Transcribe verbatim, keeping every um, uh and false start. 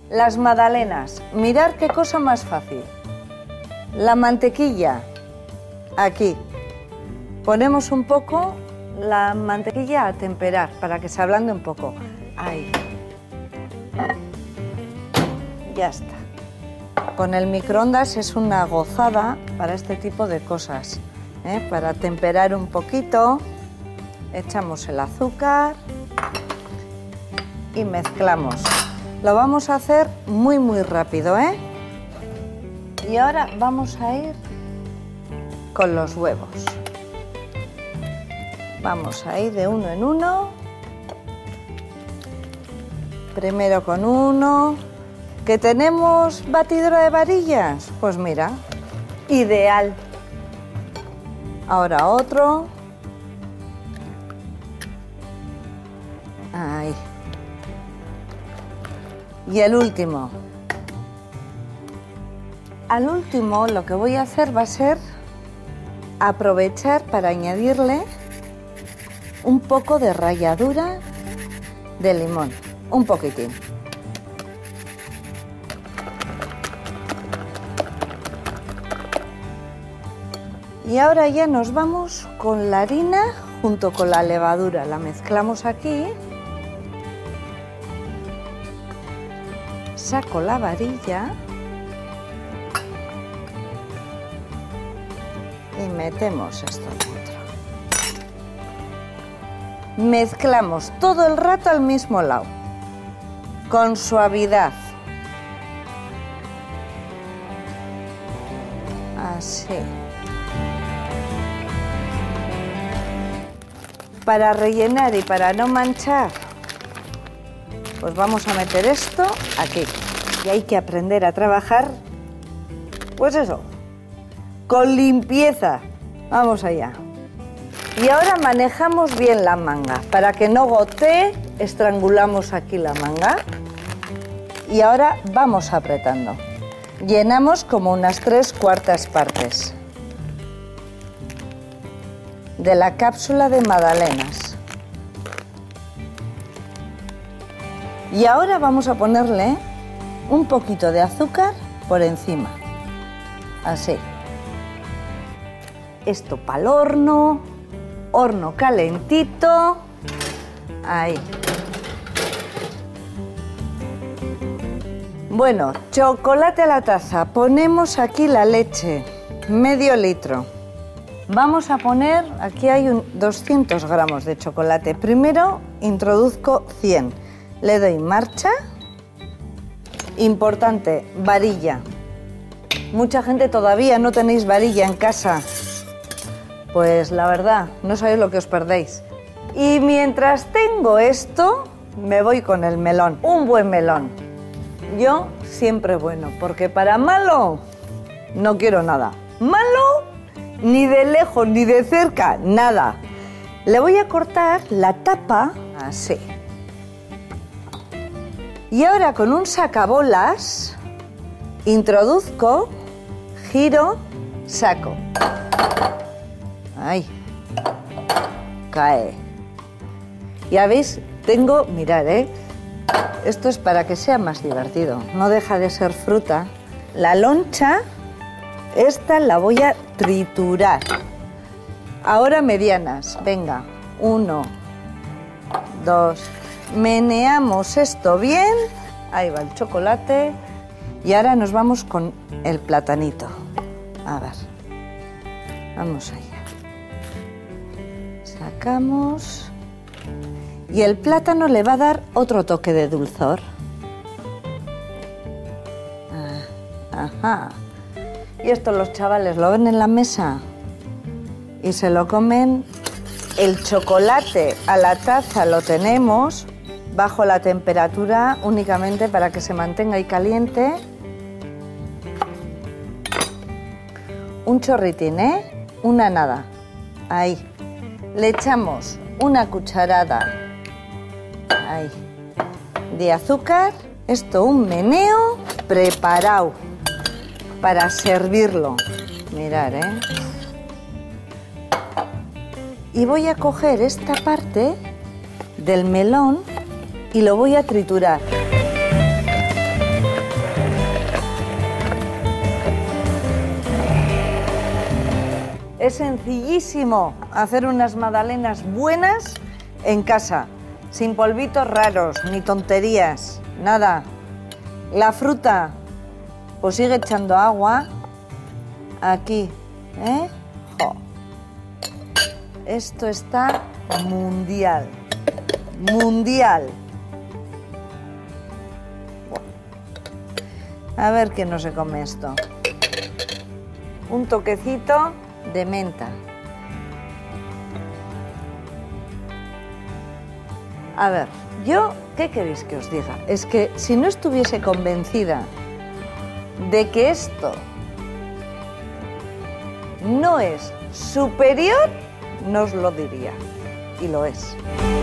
Las magdalenas, mirad qué cosa más fácil. La mantequilla, aquí. Ponemos un poco la mantequilla a temperar para que se ablande un poco. Ahí. Ya está. Con el microondas es una gozada para este tipo de cosas, ¿eh? Para temperar un poquito, echamos el azúcar y mezclamos. Lo vamos a hacer muy muy rápido, ¿eh? Y ahora vamos a ir con los huevos. Vamos a ir de uno en uno. Primero con uno. ¿Que tenemos batidora de varillas? Pues mira, ideal. Ahora otro. Ahí. Y el último. Al último lo que voy a hacer va a ser aprovechar para añadirle un poco de ralladura de limón, un poquitín. Y ahora ya nos vamos con la harina junto con la levadura. La mezclamos aquí. Saco la varilla. Y metemos esto dentro. Mezclamos todo el rato al mismo lado. Con suavidad. Así. Para rellenar y para no manchar, pues vamos a meter esto aquí. Y hay que aprender a trabajar, pues eso, con limpieza. Vamos allá. Y ahora manejamos bien la manga. Para que no gotee, estrangulamos aquí la manga. Y ahora vamos apretando. Llenamos como unas tres cuartas partes de la cápsula de magdalenas. Y ahora vamos a ponerle un poquito de azúcar por encima. Así. Esto para el horno. Horno calentito. Ahí. Bueno, chocolate a la taza. Ponemos aquí la leche. Medio litro. Vamos a poner, aquí hay un doscientos gramos de chocolate. Primero introduzco cien. Le doy marcha. Importante, varilla. Mucha gente todavía no tenéis varilla en casa. Pues la verdad, no sabéis lo que os perdéis. Y mientras tengo esto, me voy con el melón. Un buen melón. Yo siempre bueno, porque para malo no quiero nada. Malo ni de lejos, ni de cerca, nada. Le voy a cortar la tapa así. Y ahora con un sacabolas introduzco, giro, saco. Ahí. Cae. Ya veis, tengo, mirad, ¿eh? Esto es para que sea más divertido. No deja de ser fruta. La loncha, esta la voy a triturar. Ahora medianas. Venga, uno, dos. Meneamos esto bien. Ahí va el chocolate. Y ahora nos vamos con el platanito. A ver. Vamos allá. Sacamos. Y el plátano le va a dar otro toque de dulzor. Ah, ajá. Y esto los chavales lo ven en la mesa y se lo comen. El chocolate a la taza lo tenemos bajo la temperatura únicamente para que se mantenga ahí caliente. Un chorritín, ¿eh? Una nada. Ahí. Le echamos una cucharada ahí de azúcar. Esto un meneo preparado para servirlo. Mirad, ¿eh? Y voy a coger esta parte del melón y lo voy a triturar. Es sencillísimo hacer unas magdalenas buenas en casa, sin polvitos raros, ni tonterías, nada. La fruta, pues sigue echando agua aquí, ¿eh? Jo. Esto está mundial, mundial. A ver quién no se come esto. Un toquecito de menta. A ver, yo, ¿qué queréis que os diga? Es que si no estuviese convencida de que esto no es superior, no os lo diría. Y lo es.